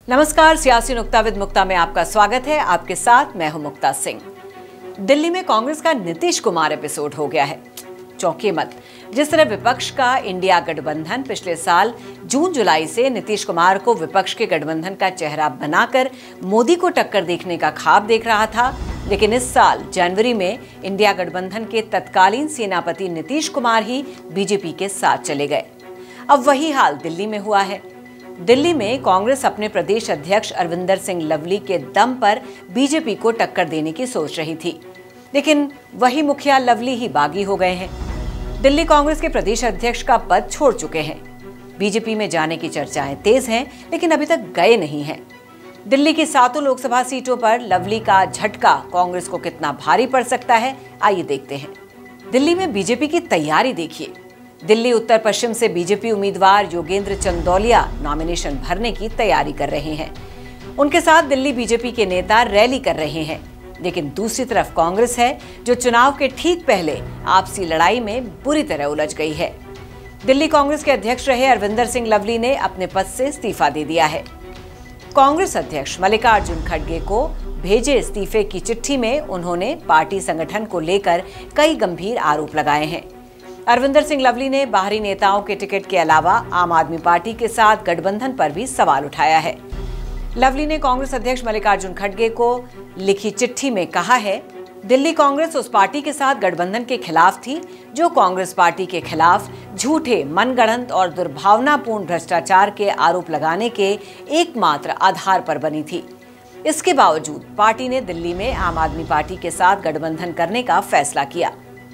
नमस्कार, सियासी नुक्ताविद मुक्ता में आपका स्वागत है। आपके साथ मैं हूं मुक्ता सिंह। दिल्ली में कांग्रेस का नीतीश कुमार एपिसोड हो गया है। चौंकिए मत, जिस तरह विपक्ष का इंडिया गठबंधन पिछले साल जून जुलाई से नीतीश कुमार को विपक्ष के गठबंधन का चेहरा बनाकर मोदी को टक्कर देखने का ख्वाब देख रहा था, लेकिन इस साल जनवरी में इंडिया गठबंधन के तत्कालीन सेनापति नीतीश कुमार ही बीजेपी के साथ चले गए। अब वही हाल दिल्ली में हुआ है। दिल्ली में कांग्रेस अपने प्रदेश अध्यक्ष अरविंदर सिंह लवली के दम पर बीजेपी को टक्कर देने की सोच रही थी, लेकिन वही मुखिया लवली ही बागी हो गए हैं। दिल्ली कांग्रेस के प्रदेश अध्यक्ष का पद छोड़ चुके हैं। बीजेपी में जाने की चर्चाएं तेज हैं, लेकिन अभी तक गए नहीं हैं। दिल्ली की 7 लोकसभा सीटों पर लवली का झटका कांग्रेस को कितना भारी पड़ सकता है, आइए देखते हैं। दिल्ली में बीजेपी की तैयारी देखिए। दिल्ली उत्तर पश्चिम से बीजेपी उम्मीदवार योगेंद्र चंदौलिया नॉमिनेशन भरने की तैयारी कर रहे हैं। उनके साथ दिल्ली बीजेपी के नेता रैली कर रहे हैं, लेकिन दूसरी तरफ कांग्रेस है जो चुनाव के ठीक पहले आपसी लड़ाई में बुरी तरह उलझ गई है। दिल्ली कांग्रेस के अध्यक्ष रहे अरविंदर सिंह लवली ने अपने पद से इस्तीफा दे दिया है। कांग्रेस अध्यक्ष मल्लिकार्जुन खड़गे को भेजे इस्तीफे की चिट्ठी में उन्होंने पार्टी संगठन को लेकर कई गंभीर आरोप लगाए हैं। अरविंदर सिंह लवली ने बाहरी नेताओं के टिकट के अलावा आम आदमी पार्टी के साथ गठबंधन पर भी सवाल उठाया है। लवली ने कांग्रेस अध्यक्ष मल्लिकार्जुन खड़गे को लिखी चिट्ठी में कहा है, दिल्ली कांग्रेस उस पार्टी के साथ गठबंधन के खिलाफ थी जो कांग्रेस पार्टी के खिलाफ झूठे, मनगढ़ंत और दुर्भावनापूर्ण भ्रष्टाचार के आरोप लगाने के एकमात्र आधार पर बनी थी। इसके बावजूद पार्टी ने दिल्ली में आम आदमी पार्टी के साथ गठबंधन करने का फैसला किया।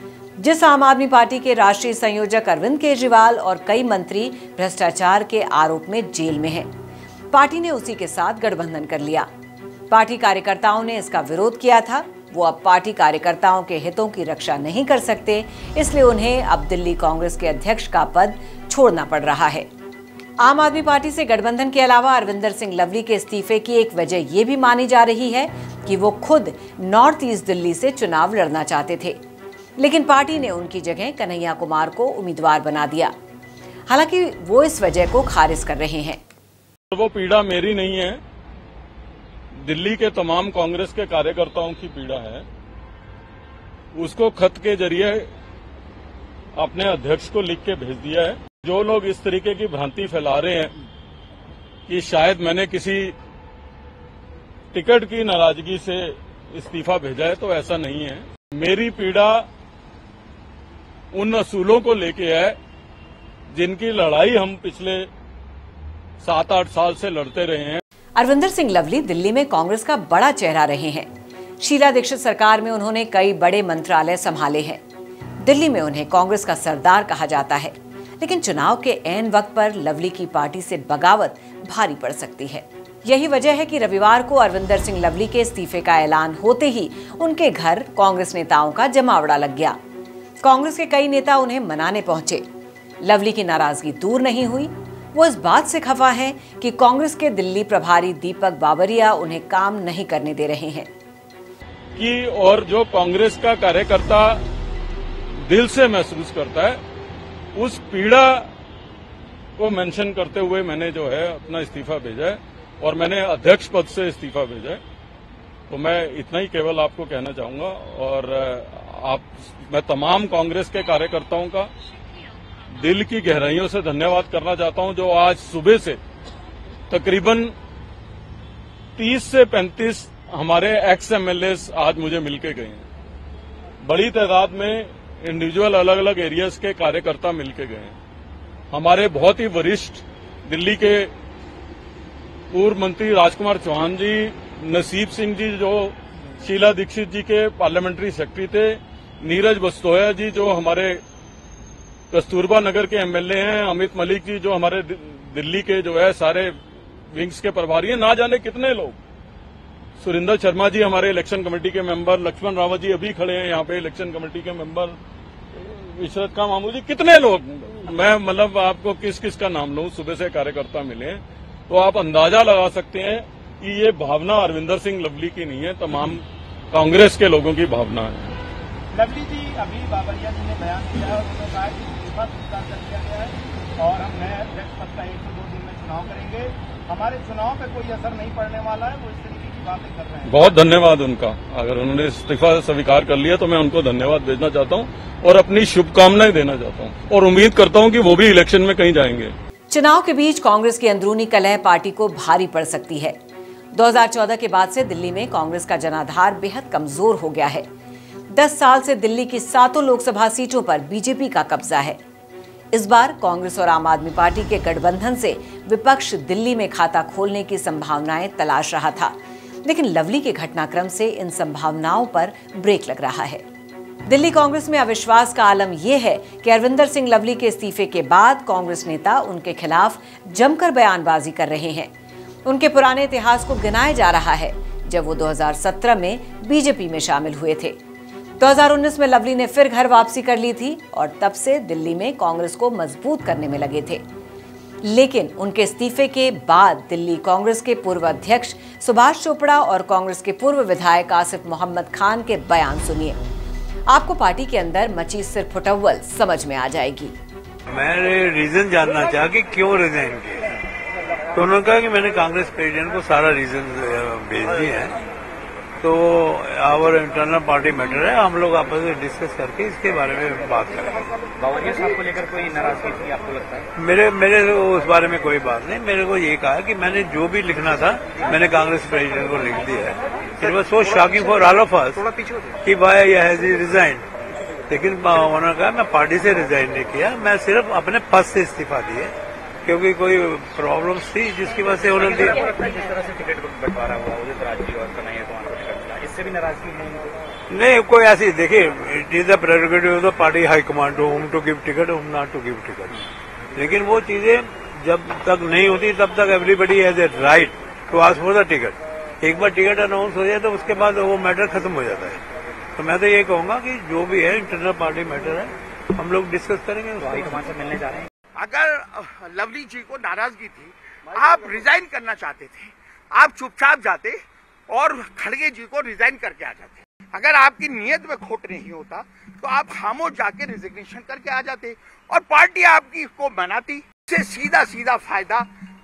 जिस आम आदमी पार्टी के राष्ट्रीय संयोजक अरविंद केजरीवाल और कई मंत्री भ्रष्टाचार के आरोप में जेल में हैं, पार्टी ने उसी के साथ गठबंधन कर लिया। पार्टी कार्यकर्ताओं ने इसका विरोध किया था। वो अब पार्टी कार्यकर्ताओं के हितों की रक्षा नहीं कर सकते, इसलिए उन्हें अब दिल्ली कांग्रेस के अध्यक्ष का पद छोड़ना पड़ रहा है। आम आदमी पार्टी से गठबंधन के अलावा अरविंदर सिंह लवली के इस्तीफे की एक वजह ये भी मानी जा रही है कि वो खुद नॉर्थ ईस्ट दिल्ली से चुनाव लड़ना चाहते थे, लेकिन पार्टी ने उनकी जगह कन्हैया कुमार को उम्मीदवार बना दिया। हालांकि वो इस वजह को खारिज कर रहे हैं। वो पीड़ा मेरी नहीं है, दिल्ली के तमाम कांग्रेस के कार्यकर्ताओं की पीड़ा है। उसको खत के जरिए अपने अध्यक्ष को लिख के भेज दिया है। जो लोग इस तरीके की भ्रांति फैला रहे हैं कि शायद मैंने किसी टिकट की नाराजगी से इस्तीफा भेजा है, तो ऐसा नहीं है। मेरी पीड़ा उन असूलों को लेके है जिनकी लड़ाई हम पिछले 7-8 साल से लड़ते रहे हैं। अरविंदर सिंह लवली दिल्ली में कांग्रेस का बड़ा चेहरा रहे हैं। शीला दीक्षित सरकार में उन्होंने कई बड़े मंत्रालय संभाले हैं। दिल्ली में उन्हें कांग्रेस का सरदार कहा जाता है, लेकिन चुनाव के ऐन वक्त पर लवली की पार्टी से बगावत भारी पड़ सकती है। यही वजह है कि रविवार को अरविंदर सिंह लवली के इस्तीफे का ऐलान होते ही उनके घर कांग्रेस नेताओं का जमावड़ा लग गया। कांग्रेस के कई नेता उन्हें मनाने पहुंचे। लवली की नाराजगी दूर नहीं हुई। वो इस बात से खफा हैं कि कांग्रेस के दिल्ली प्रभारी दीपक बाबरिया उन्हें काम नहीं करने दे रहे हैं। कि और जो कांग्रेस का कार्यकर्ता दिल से महसूस करता है, उस पीड़ा को मेंशन करते हुए मैंने जो है अपना इस्तीफा भेजा है और मैंने अध्यक्ष पद से इस्तीफा भेजा है। तो मैं इतना ही केवल आपको कहना चाहूंगा और मैं तमाम कांग्रेस के कार्यकर्ताओं का दिल की गहराइयों से धन्यवाद करना चाहता हूं, जो आज सुबह से तकरीबन 30 से 35 हमारे एक्स एमएलए आज मुझे मिलके गए हैं। बड़ी तादाद में इंडिविजुअल अलग अलग एरियाज के कार्यकर्ता मिलके गए हैं। हमारे बहुत ही वरिष्ठ दिल्ली के पूर्व मंत्री राजकुमार चौहान जी, नसीब सिंह जी जो शीला दीक्षित जी के पार्लियामेंट्री सेक्रेटरी थे, नीरज बस्तोया जी जो हमारे कस्तूरबा नगर के एमएलए हैं, अमित मलिक जी जो हमारे दिल्ली के जो है सारे विंग्स के प्रभारी हैं, ना जाने कितने लोग, सुरिंदर शर्मा जी हमारे इलेक्शन कमेटी के मेंबर, लक्ष्मण रावत जी अभी खड़े हैं यहाँ पे इलेक्शन कमेटी के मेंबर, इशरत खान मामू जी, कितने लोग, मैं मतलब आपको किस किस का नाम लूं, सुबह से कार्यकर्ता मिले। तो आप अंदाजा लगा सकते हैं कि ये भावना अरविंदर सिंह लवली की नहीं है, तमाम कांग्रेस के लोगों की भावना है। लवली जी, अभी बाबरिया जी ने बयान दिया है, उन्होंने कहा कि इस्तीफा स्वीकार कर लिया गया है और हम नए अध्यक्ष पद का 1 से 2 दिन में चुनाव करेंगे। हमारे चुनाव पे कोई असर नहीं पड़ने वाला है, वो इस तरीके की बातें कर रहे हैं। बहुत धन्यवाद उनका। अगर उन्होंने इस्तीफा स्वीकार कर लिया तो मैं उनको धन्यवाद भेजना चाहता हूं और अपनी शुभकामनाएं देना चाहता हूं और उम्मीद करता हूं कि वो भी इलेक्शन में कहीं जाएंगे। चुनाव के बीच कांग्रेस की अंदरूनी कलह पार्टी को भारी पड़ सकती है। 2014 के बाद से दिल्ली में कांग्रेस का जनाधार बेहद कमजोर हो गया है। 10 साल से दिल्ली की 7 लोकसभा सीटों पर बीजेपी का कब्जा है। इस बार कांग्रेस और आम आदमी पार्टी के गठबंधन से विपक्ष दिल्ली में खाता खोलने की संभावनाएं तलाश रहा था, लेकिन लवली के घटनाक्रम से इन संभावनाओं पर ब्रेक लग रहा है। दिल्ली कांग्रेस में अविश्वास का आलम यह है कि अरविंदर सिंह लवली के इस्तीफे के बाद कांग्रेस नेता उनके खिलाफ जमकर बयानबाजी कर रहे हैं। उनके पुराने इतिहास को गिनाया जा रहा है, जब वो 2017 में बीजेपी में शामिल हुए थे। 2019 में लवली ने फिर घर वापसी कर ली थी और तब से दिल्ली में कांग्रेस को मजबूत करने में लगे थे। लेकिन उनके इस्तीफे के बाद दिल्ली कांग्रेस के पूर्व अध्यक्ष सुभाष चोपड़ा और कांग्रेस के पूर्व विधायक आसिफ मोहम्मद खान के बयान सुनिए। आपको पार्टी के अंदर मची सिरफुटव्वल समझ में आ जाएगी। मैंने रीजन जानना चाहा कि क्यों रिजाइन किया, तो उन्होंने कहा कि मैंने कांग्रेस प्रेसिडेंट को सारा रीजन भेज दिया है, तो आवर इंटरनल पार्टी मैटर है, हम लोग आपस में डिस्कस करके इसके बारे में बात करेंगे। बावरिया साहब को लेकर कोई नाराजगी थी आपको लगता है? मेरे उस बारे में कोई बात नहीं। मेरे को ये कहा कि मैंने जो भी लिखना था मैंने कांग्रेस प्रेसिडेंट को लिख दिया है। It was so shocking for all of us कि व्हाई हैज ही रिजाइन, लेकिन उन्होंने कहा मैं पार्टी से रिजाइन नहीं किया, मैं सिर्फ अपने पद से इस्तीफा दिया क्योंकि कोई प्रॉब्लम्स थी जिसकी वजह से उन्होंने जिस तरह से टिकट बंटवारा हुआ उदित राज जी और कन्हैया कुमार को टिकट मिला, इससे भी नाराजगी नहीं कोई ऐसी। देखिए, it is the prerogative of the party high command to whom to give ticket, whom not to give ticket. लेकिन वो चीजें जब तक नहीं होती तब तक everybody has a right to ask for the ticket. एक बार टिकट अनाउंस हो जाए तो उसके बाद वो मैटर खत्म हो जाता है। तो मैं तो ये कहूंगा कि जो भी है इंटरनल पार्टी मैटर है, हम लोग डिस्कस करेंगे। हाईकमान से मिलने जा रहे हैं। अगर लवली जी को नाराजगी थी, आप रिजाइन करना चाहते थे, आप चुपचाप जाते और खड़गे जी को रिजाइन करके आ जाते। अगर आपकी नीयत में खोट नहीं होता तो आप खामोश जाके रिजिग्नेशन करके आ जाते और पार्टी आपकी को बनाती। इससे सीधा सीधा फायदा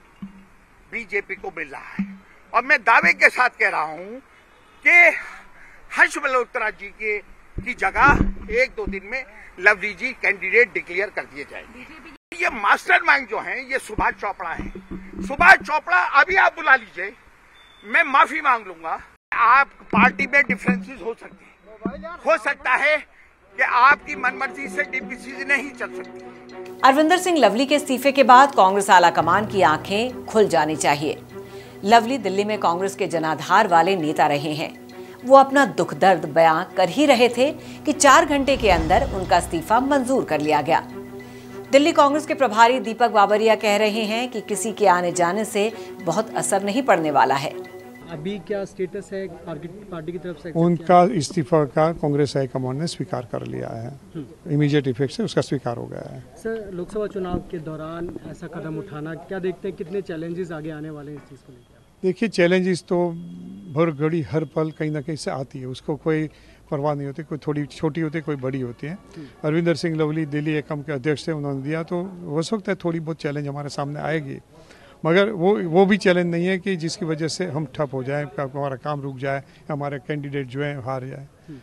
बीजेपी को मिल रहा है और मैं दावे के साथ कह रहा हूं कि हर्ष मल्होत्रा जी की जगह 1-2 दिन में लवली जी कैंडिडेट डिक्लेयर कर दिए जाएंगे। ये मास्टरमाइंड जो हैं ये सुभाष चोपड़ा हैं। सुभाष चोपड़ा अभी आप बुला लीजिए, मैं माफी मांग लूंगा। आप पार्टी में डिफरेंसेस हो सकते हैं, हो सकता है कि आपकी मनमर्जी से डीपीसीसी नहीं चल सकती। अरविंदर सिंह लवली के इस्तीफे के बाद कांग्रेस आलाकमान की आंखें खुल जानी चाहिए। लवली दिल्ली में कांग्रेस के जनाधार वाले नेता रहे हैं। वो अपना दुख दर्द बयां कर ही रहे थे कि 4 घंटे के अंदर उनका इस्तीफा मंजूर कर लिया गया। दिल्ली कांग्रेस के प्रभारी दीपक बाबरिया कह रहे हैं कि किसी के आने जाने से बहुत असर नहीं पड़ने वाला है। अभी क्या स्टेटस है पार्टी की तरफ से? उनका इस्तीफा का कांग्रेस हाईकमान ने स्वीकार कर लिया है, इमीडिएट इफेक्ट से उसका स्वीकार हो गया है। सर, लोकसभा चुनाव के दौरान ऐसा कदम उठाना, क्या देखते हैं कितने चैलेंजेस आगे आने वाले हैं इस चीज़ को लेकर? देखिए, चैलेंजेस तो हर घड़ी हर पल कहीं ना कहीं से आती है, उसको कोई परवाह नहीं होती, कोई थोड़ी छोटी होती है, कोई बड़ी होती है। अरविंदर सिंह लवली दिल्ली एकम के अध्यक्ष थे, उन्होंने दिया, तो हो सकता है थोड़ी बहुत चैलेंज हमारे सामने आएगी, मगर वो भी चैलेंज नहीं है कि जिसकी वजह से हम ठप हो जाए, हमारा काम रुक जाए, हमारे कैंडिडेट जो है हार जाए।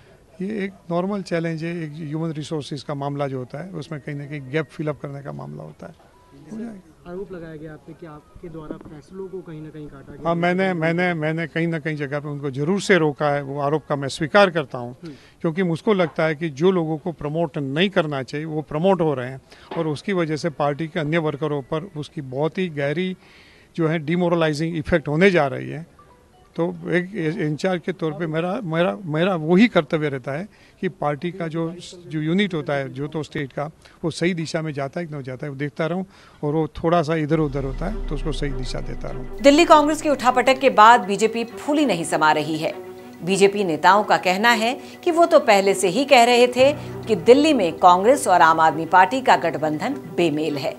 ये एक नॉर्मल चैलेंज है, एक ह्यूमन रिसोर्सेज का मामला जो होता है उसमें कहीं ना कहीं गैप फिलअप करने का मामला होता है। हो जाएगा। आरोप लगाया गया आपने कि आपके द्वारा फैसलों को कहीं ना कहीं काटा गया। हाँ, मैंने कहीं ना कहीं जगह पे उनको जरूर से रोका है। वो आरोप का मैं स्वीकार करता हूँ, क्योंकि मुझको लगता है कि जो लोगों को प्रमोट नहीं करना चाहिए वो प्रमोट हो रहे हैं और उसकी वजह से पार्टी के अन्य वर्करों पर उसकी बहुत ही गहरी जो है डिमोरलाइजिंग इफेक्ट होने जा रही है। तो एक इंचार्ज के तौर पे मेरा वही कर्तव्य रहता है कि पार्टी का जो यूनिट होता है, जो तो स्टेट का, वो सही दिशा में जाता है कि नहीं जाता है वो देखता रहूं, और वो थोड़ा सा इधर उधर होता है तो उसको सही दिशा देता रहूं। दिल्ली कांग्रेस की उठापटक के बाद बीजेपी फूली नहीं समा रही है। बीजेपी नेताओं का कहना है कि वो तो पहले से ही कह रहे थे कि दिल्ली में कांग्रेस और आम आदमी पार्टी का गठबंधन बेमेल है।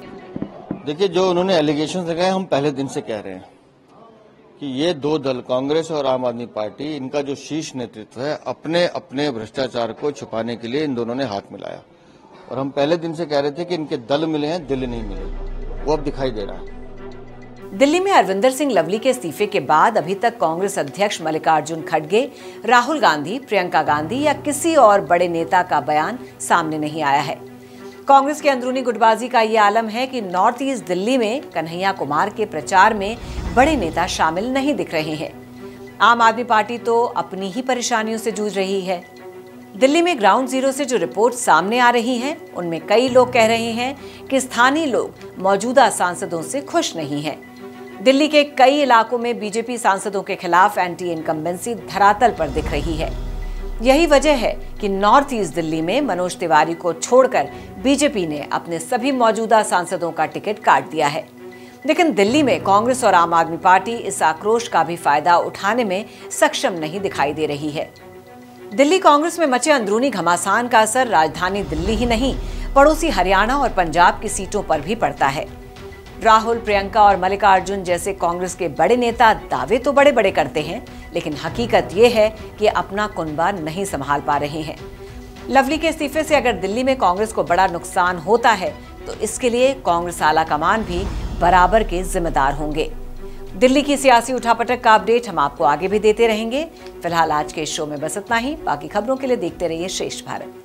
देखिए, जो उन्होंने एलिगेशंस लगाए, हम पहले दिन से कह रहे हैं कि ये दो दल, कांग्रेस और आम आदमी पार्टी, इनका जो शीर्ष नेतृत्व है, अपने अपने भ्रष्टाचार को छुपाने के लिए इन दोनों ने हाथ मिलाया। और हम पहले दिन से कह रहे थे कि इनके दल मिले हैं, दिल नहीं मिले। वो अब दिखाई दे रहा है। दिल्ली में अरविंदर सिंह लवली के इस्तीफे के बाद अभी तक कांग्रेस अध्यक्ष मल्लिकार्जुन खड़गे, राहुल गांधी, प्रियंका गांधी या किसी और बड़े नेता का बयान सामने नहीं आया है। कांग्रेस के अंदरूनी गुटबाजी का ये आलम है कि नॉर्थ ईस्ट दिल्ली में कन्हैया कुमार के प्रचार में बड़े नेता शामिल नहीं दिख रहे हैं। आम आदमी पार्टी तो अपनी ही परेशानियों से जूझ रही है। दिल्ली में ग्राउंड जीरो से जो रिपोर्ट सामने आ रही हैं, उनमें कई लोग कह रहे हैं कि स्थानीय लोग मौजूदा सांसदों से खुश नहीं हैं। दिल्ली के कई इलाकों में बीजेपी सांसदों के खिलाफ एंटी इनकम्बेंसी धरातल पर दिख रही है। यही वजह है कि नॉर्थ ईस्ट दिल्ली में मनोज तिवारी को छोड़कर बीजेपी ने अपने सभी मौजूदा सांसदों का टिकट काट दिया है। लेकिन दिल्ली में कांग्रेस और आम आदमी पार्टी इस आक्रोश का भी फायदा उठाने में सक्षम नहीं दिखाई दे रही है। दिल्ली कांग्रेस में मचे अंदरूनी घमासान का असर राजधानी दिल्ली ही नहीं, पड़ोसी हरियाणा और पंजाब की सीटों पर भी पड़ता है। राहुल, प्रियंका और मल्लिकार्जुन जैसे कांग्रेस के बड़े नेता दावे तो बड़े बड़े करते हैं, लेकिन हकीकत ये है कि अपना कुनबा नहीं संभाल पा रहे हैं। लवली के इस्तीफे से अगर दिल्ली में कांग्रेस को बड़ा नुकसान होता है तो इसके लिए कांग्रेस आला कमान भी बराबर के जिम्मेदार होंगे। दिल्ली की सियासी उठापटक का अपडेट हम आपको आगे भी देते रहेंगे। फिलहाल आज के इस शो में बस इतना ही। बाकी खबरों के लिए देखते रहिए श्रेष्ठ भारत।